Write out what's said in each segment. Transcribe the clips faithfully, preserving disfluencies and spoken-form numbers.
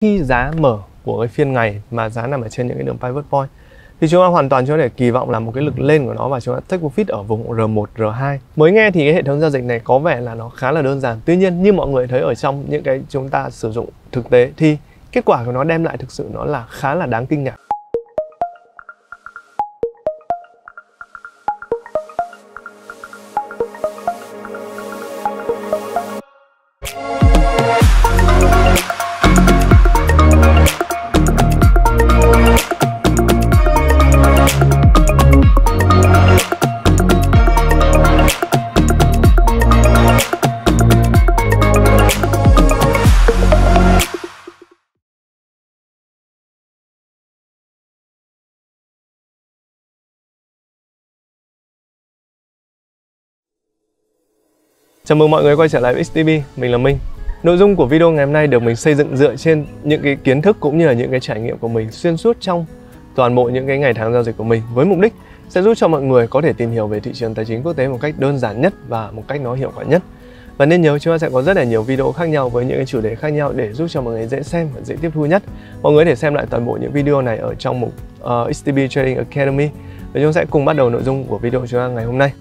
khi giá mở của cái phiên ngày mà giá nằm ở trên những cái đường pivot point thì chúng ta hoàn toàn có thể kỳ vọng là một cái lực lên của nó và chúng ta take profit ở vùng R một, R hai. Mới nghe thì cái hệ thống giao dịch này có vẻ là nó khá là đơn giản. Tuy nhiên như mọi người thấy ở trong những cái chúng ta sử dụng thực tế thì kết quả của nó đem lại thực sự nó là khá là đáng kinh ngạc. Chào mừng mọi người quay trở lại với ích tê bê, mình là Minh. Nội dung của video ngày hôm nay được mình xây dựng dựa trên những cái kiến thức cũng như là những cái trải nghiệm của mình xuyên suốt trong toàn bộ những cái ngày tháng giao dịch của mình, với mục đích sẽ giúp cho mọi người có thể tìm hiểu về thị trường tài chính quốc tế một cách đơn giản nhất và một cách nó hiệu quả nhất. Và nên nhớ chúng ta sẽ có rất là nhiều video khác nhau với những cái chủ đề khác nhau để giúp cho mọi người dễ xem và dễ tiếp thu nhất. Mọi người có thể xem lại toàn bộ những video này ở trong mục uh, ích tê bê Trading Academy và chúng ta sẽ cùng bắt đầu nội dung của video của chúng ta ngày hôm nay.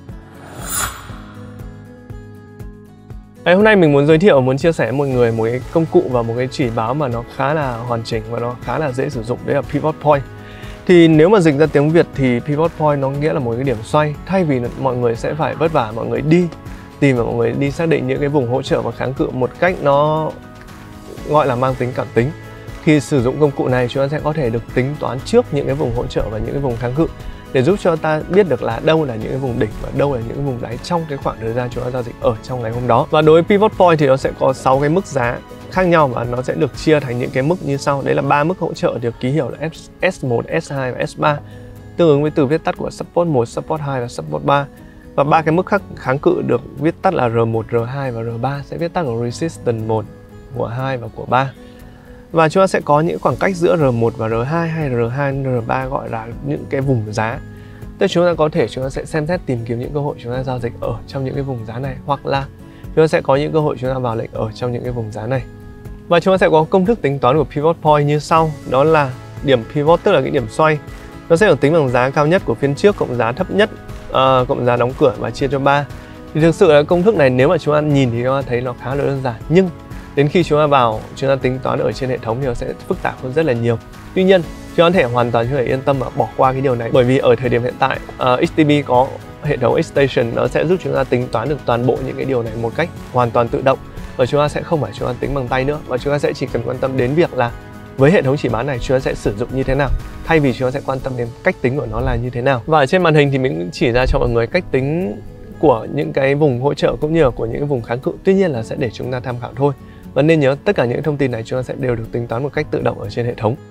Ngày hôm nay mình muốn giới thiệu, muốn chia sẻ với mọi người một cái công cụ và một cái chỉ báo mà nó khá là hoàn chỉnh và nó khá là dễ sử dụng, đấy là Pivot Point. Thì nếu mà dịch ra tiếng Việt thì Pivot Point nó nghĩa là một cái điểm xoay. Thay vì mọi người sẽ phải vất vả mọi người đi tìm và mọi người đi xác định những cái vùng hỗ trợ và kháng cự một cách nó gọi là mang tính cảm tính, khi sử dụng công cụ này chúng ta sẽ có thể được tính toán trước những cái vùng hỗ trợ và những cái vùng kháng cự để giúp cho ta biết được là đâu là những cái vùng đỉnh và đâu là những cái vùng đáy trong cái khoảng thời gian chúng ta giao dịch ở trong ngày hôm đó. Và đối với Pivot Point thì nó sẽ có sáu cái mức giá khác nhau và nó sẽ được chia thành những cái mức như sau. Đấy là ba mức hỗ trợ được ký hiệu là S một, S hai và S ba, tương ứng với từ viết tắt của Support một, Support hai và Support ba. Và ba cái mức khác kháng cự được viết tắt là R một, R hai và R ba sẽ viết tắt của Resistance một, của hai và của ba. Và chúng ta sẽ có những khoảng cách giữa R một và R hai hay R hai, R ba gọi là những cái vùng giá. Tức chúng ta có thể chúng ta sẽ xem xét tìm kiếm những cơ hội chúng ta giao dịch ở trong những cái vùng giá này, hoặc là chúng ta sẽ có những cơ hội chúng ta vào lệnh ở trong những cái vùng giá này. Và chúng ta sẽ có công thức tính toán của Pivot Point như sau, đó là điểm pivot tức là cái điểm xoay. Nó sẽ được tính bằng giá cao nhất của phiên trước cộng giá thấp nhất uh, cộng giá đóng cửa và chia cho ba. Thì thực sự là công thức này nếu mà chúng ta nhìn thì chúng ta thấy nó khá là đơn giản, nhưng đến khi chúng ta vào chúng ta tính toán ở trên hệ thống thì nó sẽ phức tạp hơn rất là nhiều. Tuy nhiên chúng ta có thể hoàn toàn có thể yên tâm và bỏ qua cái điều này, bởi vì ở thời điểm hiện tại uh, ích tê bê có hệ thống Xstation, nó sẽ giúp chúng ta tính toán được toàn bộ những cái điều này một cách hoàn toàn tự động, và chúng ta sẽ không phải chúng ta tính bằng tay nữa, và chúng ta sẽ chỉ cần quan tâm đến việc là với hệ thống chỉ bán này chúng ta sẽ sử dụng như thế nào, thay vì chúng ta sẽ quan tâm đến cách tính của nó là như thế nào. Và ở trên màn hình thì mình cũng chỉ ra cho mọi người cách tính của những cái vùng hỗ trợ cũng như là của những cái vùng kháng cự, tuy nhiên là sẽ để chúng ta tham khảo thôi. Và nên nhớ tất cả những thông tin này chúng ta sẽ đều được tính toán một cách tự động ở trên hệ thống.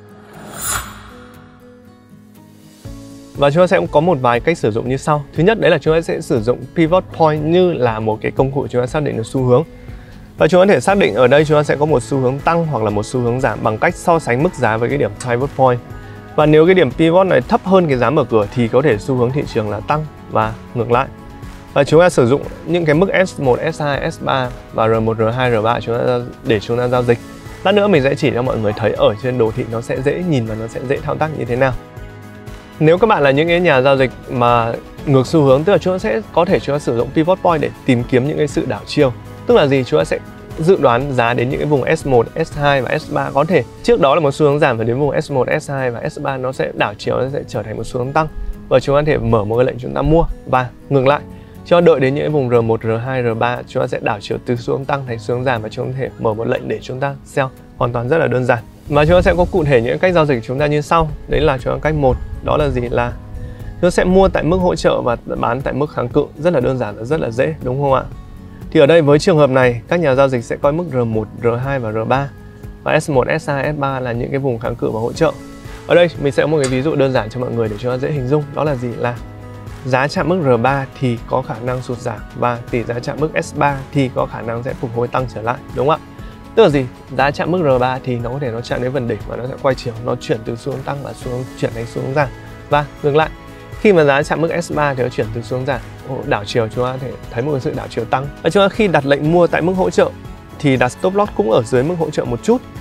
Và chúng ta sẽ có một vài cách sử dụng như sau. Thứ nhất đấy là chúng ta sẽ sử dụng Pivot Point như là một cái công cụ chúng ta xác định được xu hướng. Và chúng ta có thể xác định ở đây chúng ta sẽ có một xu hướng tăng hoặc là một xu hướng giảm bằng cách so sánh mức giá với cái điểm Pivot Point. Và nếu cái điểm Pivot này thấp hơn cái giá mở cửa thì có thể xu hướng thị trường là tăng và ngược lại. Và chúng ta sử dụng những cái mức S một, S hai, S ba và R một, R hai, R ba chúng ta để chúng ta giao dịch. Lát nữa mình sẽ chỉ cho mọi người thấy ở trên đồ thị nó sẽ dễ nhìn và nó sẽ dễ thao tác như thế nào. Nếu các bạn là những cái nhà giao dịch mà ngược xu hướng, tức là chúng ta sẽ có thể chúng ta sử dụng Pivot Point để tìm kiếm những cái sự đảo chiều. Tức là gì? Chúng ta sẽ dự đoán giá đến những cái vùng S một, S hai và S ba, có thể trước đó là một xu hướng giảm và đến vùng S một, S hai và S ba nó sẽ đảo chiều, nó sẽ trở thành một xu hướng tăng. Và chúng ta có thể mở một cái lệnh chúng ta mua và ngừng lại. Cho đợi đến những cái vùng R một, R hai, R ba chúng ta sẽ đảo chiều từ xu hướng tăng thành xu hướng giảm và chúng ta có thể mở một lệnh để chúng ta sell, hoàn toàn rất là đơn giản. Và chúng ta sẽ có cụ thể những cách giao dịch của chúng ta như sau. Đấy là chúng ta cách một, đó là gì? Là chúng ta sẽ mua tại mức hỗ trợ và bán tại mức kháng cự, rất là đơn giản và rất là dễ, đúng không ạ? Thì ở đây với trường hợp này các nhà giao dịch sẽ coi mức R một, R hai và R ba, và S một, S hai, S ba là những cái vùng kháng cự và hỗ trợ. Ở đây mình sẽ có một cái ví dụ đơn giản cho mọi người để chúng ta dễ hình dung, đó là gì? Là giá chạm mức R ba thì có khả năng sụt giảm và tỷ giá chạm mức S ba thì có khả năng sẽ phục hồi tăng trở lại, đúng không ạ? Tức là gì? Giá chạm mức R ba thì nó có thể nó chạm đến vần đỉnh và nó sẽ quay chiều, nó chuyển từ xu hướng tăng và xu hướng chuyển thành xu hướng giảm. Và ngược lại, khi mà giá chạm mức S ba thì nó chuyển từ xu hướng giảm, đảo chiều, chúng ta có thể thấy một sự đảo chiều tăng. Và chúng ta khi đặt lệnh mua tại mức hỗ trợ thì đặt stop loss cũng ở dưới mức hỗ trợ một chút.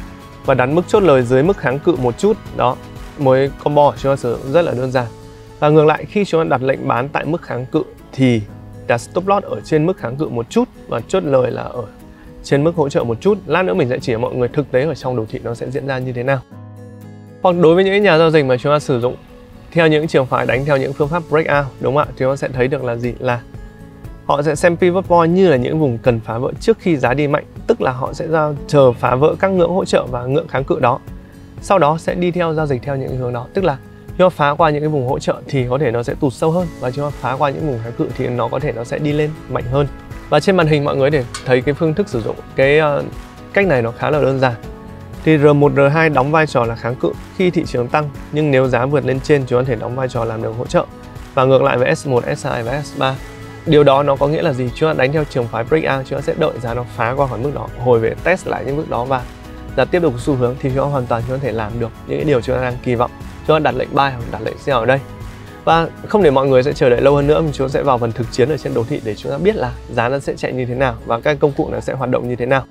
và đặt mức chốt lời dưới mức kháng cự một chút. Đó, mỗi combo chúng ta sử dụng rất là đơn giản. Và ngược lại, khi chúng ta đặt lệnh bán tại mức kháng cự thì đặt stop loss ở trên mức kháng cự một chút và chốt lời là ở trên mức hỗ trợ một chút. Lát nữa mình sẽ chỉ cho mọi người thực tế ở trong đồ thị nó sẽ diễn ra như thế nào. Hoặc đối với những nhà giao dịch mà chúng ta sử dụng theo những trường phái đánh theo những phương pháp breakout, đúng không ạ? Thì chúng ta sẽ thấy được là gì? Là họ sẽ xem pivot point như là những vùng cần phá vỡ trước khi giá đi mạnh, tức là họ sẽ ra chờ phá vỡ các ngưỡng hỗ trợ và ngưỡng kháng cự đó. Sau đó sẽ đi theo giao dịch theo những hướng đó, tức là chúng ta phá qua những cái vùng hỗ trợ thì có thể nó sẽ tụt sâu hơn, và chúng ta phá qua những vùng kháng cự thì nó có thể nó sẽ đi lên mạnh hơn. Và trên màn hình mọi người để thấy cái phương thức sử dụng cái uh, cách này nó khá là đơn giản. Thì R một, R hai đóng vai trò là kháng cự khi thị trường tăng, nhưng nếu giá vượt lên trên chúng ta có thể đóng vai trò làm đường hỗ trợ. Và ngược lại với S một, S hai và S ba. Điều đó nó có nghĩa là gì? Chúng ta đánh theo trường phái breakout, chúng ta sẽ đợi giá nó phá qua khỏi mức đó, hồi về test lại những mức đó và giá tiếp tục xu hướng thì chúng ta hoàn toàn chúng ta có thể làm được những cái điều chúng ta đang kỳ vọng. Chúng ta đặt lệnh buy hoặc đặt lệnh sell ở đây. Và không để mọi người sẽ chờ đợi lâu hơn nữa, chúng ta sẽ vào phần thực chiến ở trên đồ thị để chúng ta biết là giá nó sẽ chạy như thế nào và các công cụ nó sẽ hoạt động như thế nào.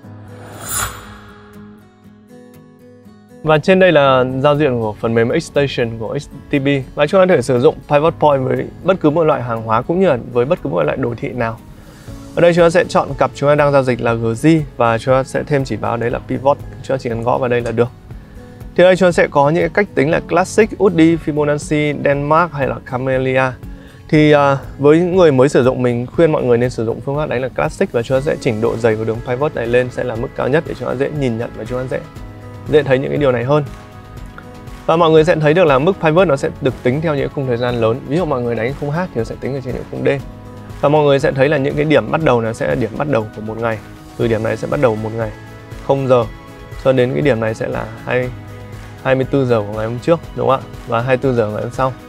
Và trên đây là giao diện của phần mềm Xstation của ích tê bê, và chúng ta có thể sử dụng pivot point với bất cứ một loại hàng hóa cũng như là với bất cứ một loại đồ thị nào. Ở đây chúng ta sẽ chọn cặp chúng ta đang giao dịch là giê giê và chúng ta sẽ thêm chỉ báo đấy là pivot, chúng ta chỉ cần gõ vào đây là được. Thì đây chúng ta sẽ có những cách tính là Classic, u đê, Fibonacci, Denmark hay là Camellia. Thì uh, với những người mới sử dụng, mình khuyên mọi người nên sử dụng phương pháp đánh là Classic, và chúng ta sẽ chỉnh độ dày của đường pivot này lên sẽ là mức cao nhất để chúng ta dễ nhìn nhận và chúng ta dễ dễ thấy những cái điều này hơn. Và mọi người sẽ thấy được là mức pivot nó sẽ được tính theo những khung thời gian lớn. Ví dụ mọi người đánh khung H thì nó sẽ tính ở trên những khung D. Và mọi người sẽ thấy là những cái điểm bắt đầu nó sẽ là điểm bắt đầu của một ngày. Từ điểm này sẽ bắt đầu một ngày không giờ cho đến cái điểm này sẽ là hai mươi tư giờ của ngày hôm trước, đúng không ạ? Và hai mươi tư giờ ngày hôm sau.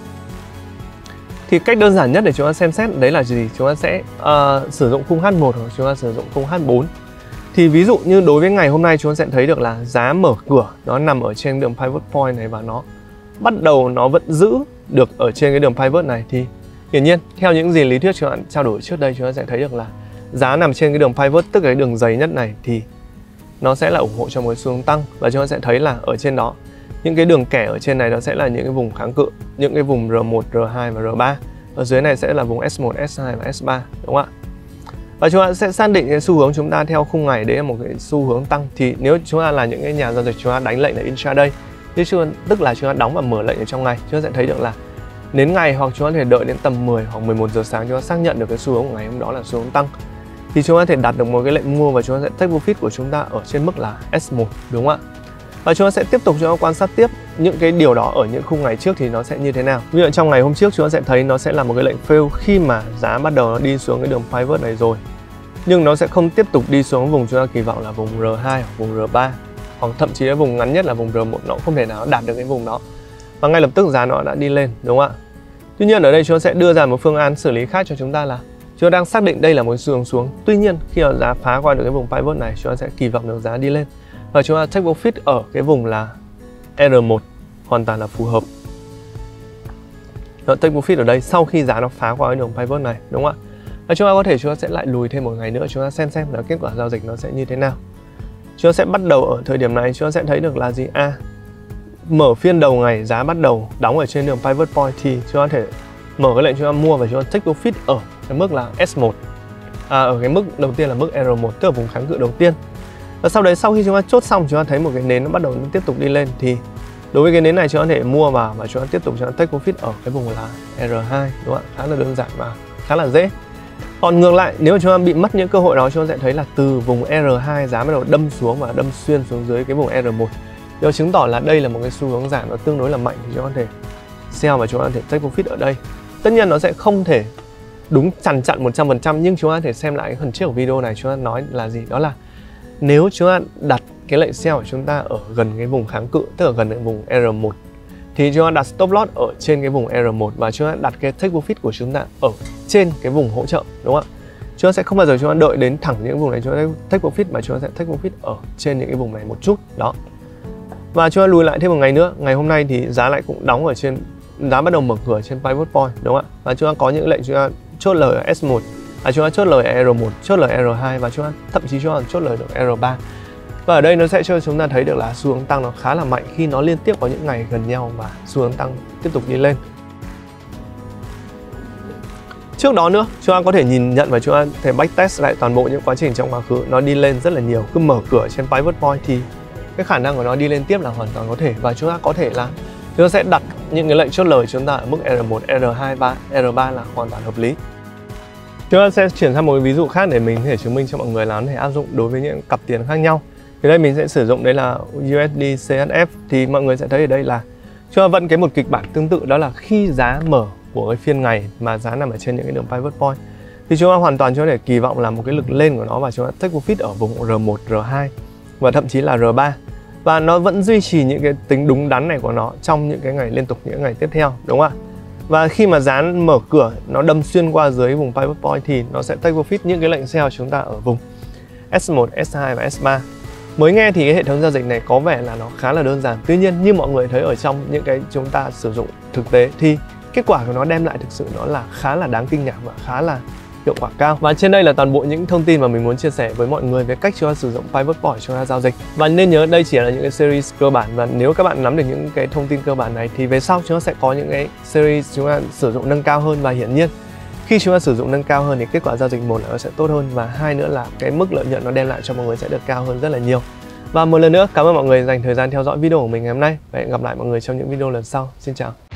Thì cách đơn giản nhất để chúng ta xem xét đấy là gì? Chúng ta sẽ uh, sử dụng khung H một hoặc chúng ta sử dụng khung H bốn. Thì ví dụ như đối với ngày hôm nay chúng ta sẽ thấy được là giá mở cửa nó nằm ở trên đường pivot point này và nó bắt đầu nó vẫn giữ được ở trên cái đường pivot này. Thì hiển nhiên theo những gì lý thuyết chúng ta trao đổi trước đây, chúng ta sẽ thấy được là giá nằm trên cái đường pivot, tức cái đường dày nhất này, thì nó sẽ là ủng hộ cho một xu hướng tăng. Và chúng ta sẽ thấy là ở trên đó những cái đường kẻ ở trên này nó sẽ là những cái vùng kháng cự, những cái vùng R một, R hai và R ba. Ở dưới này sẽ là vùng S một, S hai và S ba, đúng không ạ? Và chúng ta sẽ xác định cái xu hướng chúng ta theo khung ngày đấy là một cái xu hướng tăng. Thì nếu chúng ta là những cái nhà giao dịch chúng ta đánh lệnh là intraday, tức là chúng ta đóng và mở lệnh ở trong ngày, chúng ta sẽ thấy được là đến ngày hoặc chúng ta có thể đợi đến tầm mười hoặc mười một giờ sáng chúng ta xác nhận được cái xu hướng của ngày hôm đó là xu hướng tăng. Thì chúng ta có thể đặt được một cái lệnh mua và chúng ta sẽ take profit của chúng ta ở trên mức là S một, đúng không ạ? Và chúng ta sẽ tiếp tục chúng ta quan sát tiếp những cái điều đó ở những khung ngày trước thì nó sẽ như thế nào. Ví dụ trong ngày hôm trước chúng ta sẽ thấy nó sẽ là một cái lệnh fail khi mà giá bắt đầu nó đi xuống cái đường pivot này rồi, nhưng nó sẽ không tiếp tục đi xuống vùng chúng ta kỳ vọng là vùng R hai hoặc vùng R ba, hoặc thậm chí là vùng ngắn nhất là vùng R một, nó không thể nào đạt được cái vùng đó. Và ngay lập tức giá nó đã đi lên, đúng không ạ? Tuy nhiên ở đây chúng ta sẽ đưa ra một phương án xử lý khác cho chúng ta là chúng ta đang xác định đây là một xu hướng xuống. Tuy nhiên khi mà giá phá qua được cái vùng pivot này, chúng ta sẽ kỳ vọng được giá đi lên. Và chúng ta take profit ở cái vùng là R một hoàn toàn là phù hợp. Nó take profit ở đây sau khi giá nó phá qua cái đường pivot này, đúng không ạ? Và chúng ta có thể chúng ta sẽ lại lùi thêm một ngày nữa, chúng ta xem xem là kết quả giao dịch nó sẽ như thế nào. Chúng ta sẽ bắt đầu ở thời điểm này, chúng ta sẽ thấy được là gì? A. À, mở phiên đầu ngày giá bắt đầu đóng ở trên đường pivot point thì chúng ta có thể mở cái lệnh chúng ta mua và chúng ta take profit ở cái mức là S một. À, ở cái mức đầu tiên là mức R một, tức là vùng kháng cự đầu tiên. Và sau đấy sau khi chúng ta chốt xong, chúng ta thấy một cái nến nó bắt đầu nó tiếp tục đi lên thì đối với cái nến này chúng ta có thể mua vào và chúng ta tiếp tục chúng ta take profit ở cái vùng là R hai, đúng không ạ? Khá là đơn giản và khá là dễ. Còn ngược lại, nếu mà chúng ta bị mất những cơ hội đó, chúng ta sẽ thấy là từ vùng R hai giá bắt đầu đâm xuống và đâm xuyên xuống dưới cái vùng R một. Điều chứng tỏ là đây là một cái xu hướng giảm nó tương đối là mạnh, thì chúng ta có thể sell và chúng ta có thể take profit ở đây. Tất nhiên nó sẽ không thể đúng chằn chặn một trăm phần trăm, nhưng chúng ta có thể xem lại cái phần trước của video này, chúng ta nói là gì? Đó là nếu chúng ta đặt cái lệnh sell của chúng ta ở gần cái vùng kháng cự, tức là gần cái vùng R một, thì chúng ta đặt stop loss ở trên cái vùng R một và chúng ta đặt cái take profit của chúng ta ở trên cái vùng hỗ trợ, đúng không ạ? Chúng ta sẽ không bao giờ chúng ta đợi đến thẳng những vùng này chúng ta take profit, mà chúng ta sẽ take profit ở trên những cái vùng này một chút đó. Và chúng ta lùi lại thêm một ngày nữa, ngày hôm nay thì giá lại cũng đóng ở trên, giá bắt đầu mở cửa trên pivot point, đúng không ạ? Và chúng ta có những lệnh chúng ta chốt lời ở S một, à, chúng ta chốt lời R một, chốt lời R hai và chúng ta thậm chí chúng ta chốt lời được R ba. Và ở đây nó sẽ cho chúng ta thấy được là xu hướng tăng nó khá là mạnh khi nó liên tiếp có những ngày gần nhau và xu hướng tăng tiếp tục đi lên. Trước đó nữa, chúng ta có thể nhìn nhận và chúng ta thể backtest lại toàn bộ những quá trình trong quá khứ nó đi lên rất là nhiều. Cứ mở cửa trên pivot point thì cái khả năng của nó đi lên tiếp là hoàn toàn có thể, và chúng ta có thể là chúng ta sẽ đặt những cái lệnh chốt lời chúng ta ở mức R một, R hai, ba, R ba là hoàn toàn hợp lý. Chúng ta sẽ chuyển sang một cái ví dụ khác để mình có thể chứng minh cho mọi người là nó thể áp dụng đối với những cặp tiền khác nhau. Thì đây mình sẽ sử dụng đây là U S D C H F, thì mọi người sẽ thấy ở đây là chúng ta vẫn cái một kịch bản tương tự, đó là khi giá mở của cái phiên ngày mà giá nằm ở trên những cái đường pivot point thì chúng ta hoàn toàn có thể kỳ vọng là một cái lực lên của nó và chúng ta take profit ở vùng R một, R hai và thậm chí là R ba, và nó vẫn duy trì những cái tính đúng đắn này của nó trong những cái ngày liên tục, những ngày tiếp theo, đúng không ạ? Và khi mà giá mở cửa nó đâm xuyên qua dưới vùng pivot point thì nó sẽ take profit những cái lệnh sell chúng ta ở vùng S một, S hai và S ba. Mới nghe thì cái hệ thống giao dịch này có vẻ là nó khá là đơn giản. Tuy nhiên như mọi người thấy ở trong những cái chúng ta sử dụng thực tế thì kết quả của nó đem lại thực sự nó là khá là đáng kinh ngạc và khá là hiệu quả cao. Và trên đây là toàn bộ những thông tin mà mình muốn chia sẻ với mọi người về cách chúng ta sử dụng pivot point chúng ta giao dịch. Và nên nhớ đây chỉ là những cái series cơ bản, và nếu các bạn nắm được những cái thông tin cơ bản này thì về sau chúng ta sẽ có những cái series chúng ta sử dụng nâng cao hơn, và hiển nhiên khi chúng ta sử dụng nâng cao hơn thì kết quả giao dịch một là nó sẽ tốt hơn, và hai nữa là cái mức lợi nhuận nó đem lại cho mọi người sẽ được cao hơn rất là nhiều. Và một lần nữa cảm ơn mọi người dành thời gian theo dõi video của mình ngày hôm nay, và hẹn gặp lại mọi người trong những video lần sau. Xin chào.